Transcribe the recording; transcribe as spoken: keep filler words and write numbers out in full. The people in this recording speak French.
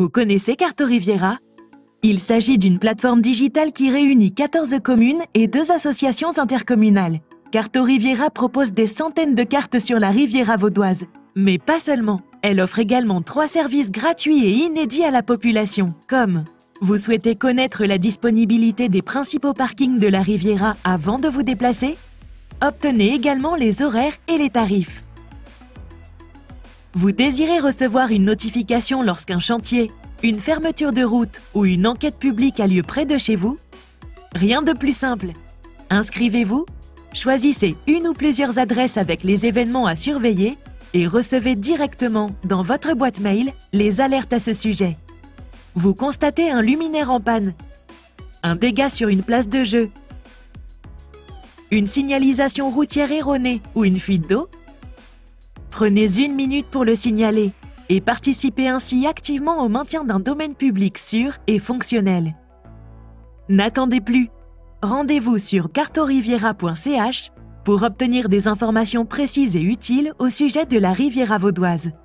Vous connaissez Carto Riviera? Il s'agit d'une plateforme digitale qui réunit quatorze communes et deux associations intercommunales. Carto Riviera propose des centaines de cartes sur la Riviera vaudoise. Mais pas seulement. Elle offre également trois services gratuits et inédits à la population, comme: vous souhaitez connaître la disponibilité des principaux parkings de la Riviera avant de vous déplacer? Obtenez également les horaires et les tarifs. Vous désirez recevoir une notification lorsqu'un chantier, une fermeture de route ou une enquête publique a lieu près de chez vous? Rien de plus simple. Inscrivez-vous, choisissez une ou plusieurs adresses avec les événements à surveiller et recevez directement dans votre boîte mail les alertes à ce sujet. Vous constatez un luminaire en panne, un dégât sur une place de jeu, une signalisation routière erronée ou une fuite d'eau? Prenez une minute pour le signaler et participez ainsi activement au maintien d'un domaine public sûr et fonctionnel. N'attendez plus! Rendez-vous sur carto riviera point c h pour obtenir des informations précises et utiles au sujet de la Riviera vaudoise.